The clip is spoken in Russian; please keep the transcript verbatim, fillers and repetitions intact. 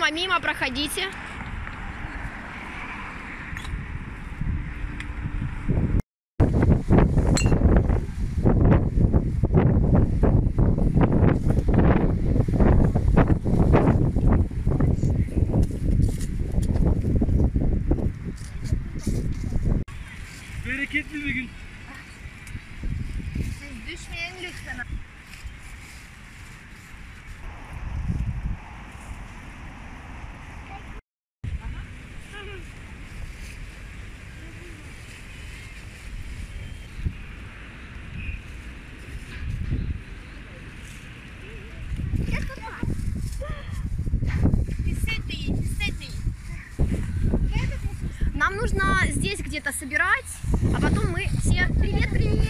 Мимо, мимо проходите. Bereketli bir gün. Siz düşmeyin lütfen. Нам нужно здесь где-то собирать, а потом мы все... Привет, привет!